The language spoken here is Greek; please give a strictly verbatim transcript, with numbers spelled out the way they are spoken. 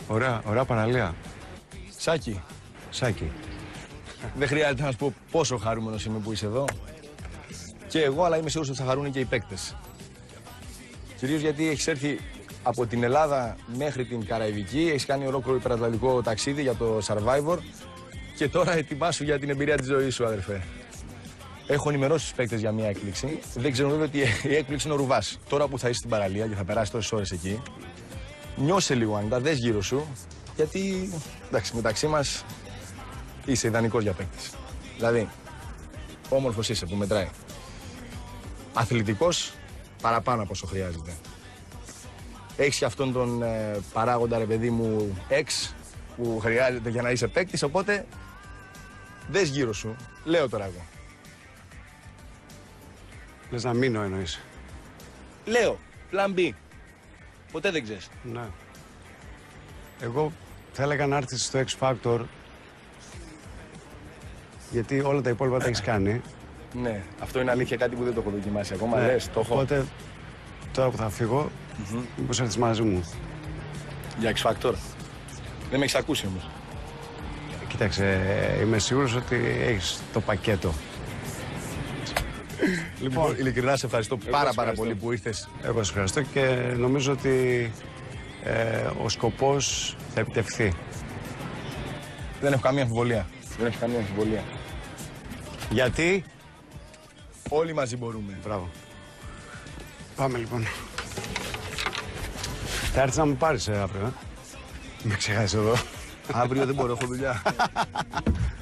Ωραία, ωραία παραλία. Σάκη. Σάκη. Δεν χρειάζεται να σου πω πόσο χαρούμενος είμαι που είσαι εδώ. Και εγώ, αλλά είμαι σίγουρος ότι θα χαρούν και οι παίκτες. Κυρίως γιατί έχεις έρθει από την Ελλάδα μέχρι την Καραϊβική, έχεις κάνει ολόκληρο υπερατλαντικό ταξίδι για το Survivor και τώρα ετοιμάσου για την εμπειρία της ζωής σου, αδερφέ. Έχω ενημερώσει τους παίκτες για μια έκπληξη. Δεν ξέρω βέβαια ότι η έκπληξη είναι ο Ρουβάς. Τώρα που θα είσαι στην παραλία και θα περάσει τόσες ώρες εκεί, νιώσε λίγο αν τα δες γύρω σου, γιατί εντάξει, μεταξύ μας είσαι ιδανικός για παίκτης. Δηλαδή, όμορφος είσαι που μετράει. Αθλητικός παραπάνω από όσο χρειάζεται. Έχεις και αυτόν τον ε, παράγοντα, ρε παιδί μου, εξ που χρειάζεται για να είσαι παίκτης, οπότε δες γύρω σου. Λέω τώρα εγώ. Λες να μείνω εννοείς. Λέω, plan B. Ποτέ δεν ξέρεις. Ναι. Εγώ θα έλεγα να έρθεις στο X Factor, γιατί όλα τα υπόλοιπα τα έχεις κάνει. Ναι, αυτό είναι αλήθεια, κάτι που δεν το έχω δοκιμάσει ακόμα. Ναι, Λες, το έχω. οπότε, τώρα που θα φύγω, mm-hmm. μήπως έρθεις μαζί μου. Για X Factor. Δεν με έχεις ακούσει όμως. Κοίταξε, είμαι σίγουρος ότι έχεις το πακέτο. Λοιπόν, ειλικρινά σε ευχαριστώ πάρα ευχαριστώ. πάρα πολύ που ήρθες. Εγώ σας ευχαριστώ και νομίζω ότι ε, ο σκοπός θα επιτευχθεί. Δεν έχω καμία αμφιβολία. Δεν έχω καμία αμφιβολία. Γιατί? Όλοι μαζί μπορούμε. Μπράβο. Πάμε λοιπόν. Θα έρθεις να μου πάρεις ε, αύριο, ε. Με ξεχάσεις εδώ. Αύριο δεν μπορώ, έχω δουλειά.